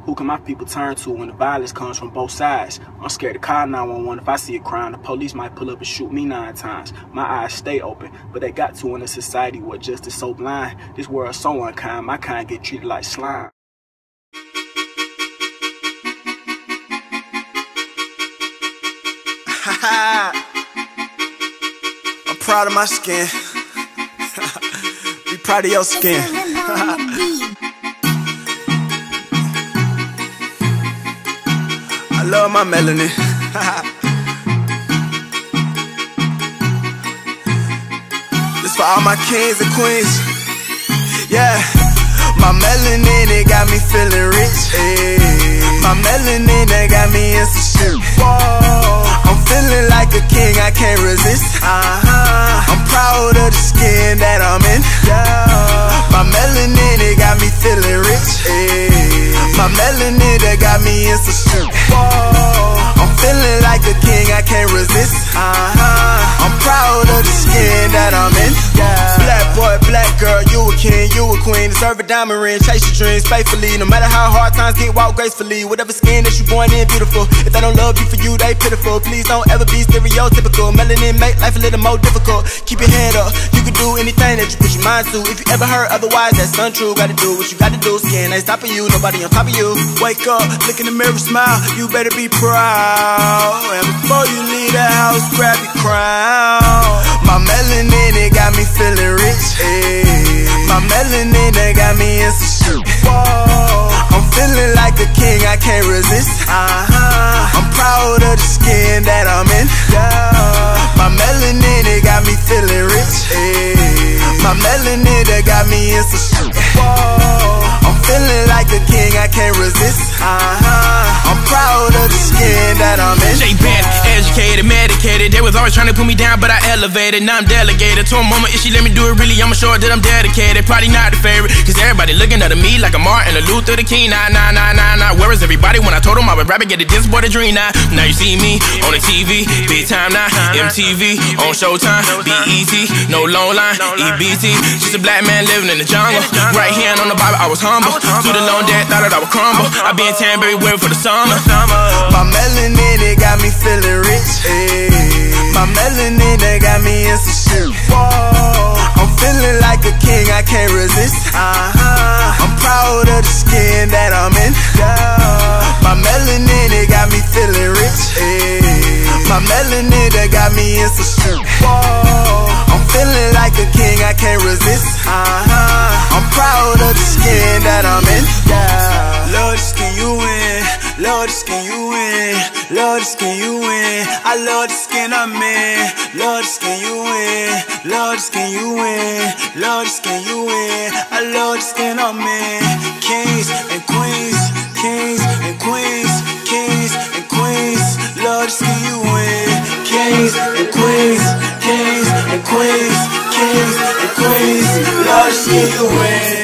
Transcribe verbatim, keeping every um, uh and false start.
Who can my people turn to when the violence comes from both sides? I'm scared to call nine one one if I see a crime. The police might pull up and shoot me nine times. My eyes stay open, but they got to in a society where justice so blind. This world so unkind, my kind get treated like slime. I'm proud of my skin. Be proud of your skin. I love my melanin. This for all my kings and queens. Yeah, my melanin, it got me feeling rich. Ay. My melanin, that got me in some shit. Whoa, I'm feeling like a king, I can't resist. Uh-huh. I'm proud of the skin that I'm in. Yeah. My melanin, it got me feeling rich. Ay. My melanin, that got me in some shit. Whoa, I'm feeling like a king, I can't resist. Uh-huh. I'm proud of the skin that I'm in. Yeah. Black boy, black girl, you a king, you a queen. Deserve a diamond ring, chase your dreams faithfully. No matter how hard times get, walk gracefully. Whatever skin that you born in, beautiful. If they don't love you for you, they pitiful. Please don't ever be stereotypical. Melanin make life a little more difficult. Keep your head up, you can do anything that you put your mind to. If you ever heard otherwise, that's untrue. Gotta do what you gotta do. Skin ain't stopping you, nobody on top of you. Wake up, look in the mirror, smile. You better be proud. And before you leave the house, grab your crown. My melanin, it got me feeling rich. Ay. My melanin, that got me in some shit. Whoa, I'm feeling like a king, I can't resist. Uh-huh. I'm proud of the skin that I'm in. Yeah. My melanin, it got me feeling rich. Ay. My melanin, that got me in some shit. Whoa, I'm feeling like a king, I can't resist. Uh-huh. I'm proud of the skin that I'm in. J-Band, educated, medicated. They was always trying to put me down, but I elevated. Now I'm delegated. To a moment, if she let me do it really, I'ma show her that I'm dedicated. Probably not the favorite, cause everybody looking at me like a Martin, a Luther, the King. Nah, nah, nah, nah, nah. Where is everybody when I told them I would rap and get it? This boy the dream now. Now you see me on the T V, big time now. M T V, on Showtime, B E T, no low line, E B T. Just a black man living in the jungle. Right hand on the Bible, I was humble. Student loan debt, thought that I would crumble. I been Tanberry waiting for the summer. My melanin, it got me feeling rich. Ay. My melanin, that got me in some shit. Whoa, I'm feeling like a king, I can't resist. Uh-huh. I'm proud of the skin that I'm in. Yeah. My melanin, it got me feeling rich. Ay. My melanin, that got me in some shit. Whoa, I'm feeling like a king, I can't resist. Uh-huh. I'm proud of the skin that I'm in. Yeah. Love the skin you in. Love the skin you in. Love the skin you in. I love the skin I'm in. Love the skin you in. Love the skin you in. Love the skin you in. I love the skin I'm in. Kings and queens. Kings and queens. Kings and queens. Love the skin you in. Kings and queens. Kings and queens. Kings and queens. Love the skin you in.